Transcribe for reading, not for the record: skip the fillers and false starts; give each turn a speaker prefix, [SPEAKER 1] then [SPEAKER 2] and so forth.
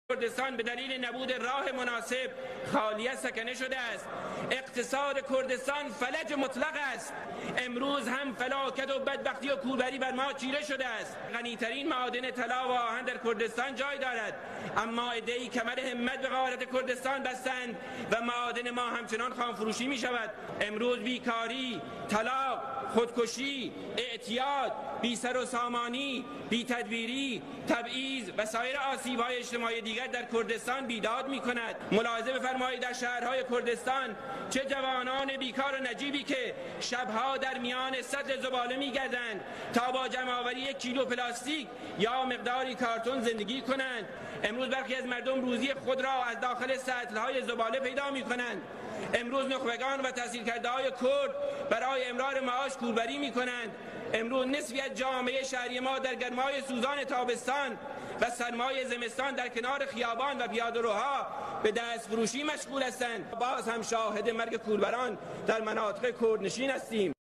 [SPEAKER 1] کردستان به دلیل نبود راه مناسب خالی از سکنه شده است. اقتصاد کردستان فلج مطلق است. امروز هم فلاکت و بدبختی و کوربری بر ما چیره شده است. غنیترین معادن طلا و آهن در کردستان جای دارد، اما عده‌ای کمر همت به غارت کردستان بستند و معادن ما همچنان خامفروشی می شود. امروز بیکاری، طلاق، خودکشی، اعتیاد، بی سر و سامانی، بی تدبیری، تبعیض و سایر آسیب‌های اجتماعی دیگر در کردستان بیداد می‌کند. ملاحظه بفرمایید در شهرهای کردستان چه جوانان بیکار و نجیبی که شبها در میان سطل زباله می‌گردند تا با جمع‌آوری 1 کیلو پلاستیک یا مقداری کارتون زندگی کنند. امروز برخی از مردم روزی خود را از داخل سطل‌های زباله پیدا می‌کنند. امروز نخبگان و تحصیل کرده‌های کرد برای امرار معاش کوربری می‌کنند. امروز نصفی از جامعه شهری ما در گرمای سوزان تابستان و سرمای زمستان در کنار خیابان و پیاده‌روها به دست فروشی مشغول هستند. باز هم شاهد مرگ کوربران در مناطق کردنشین هستیم.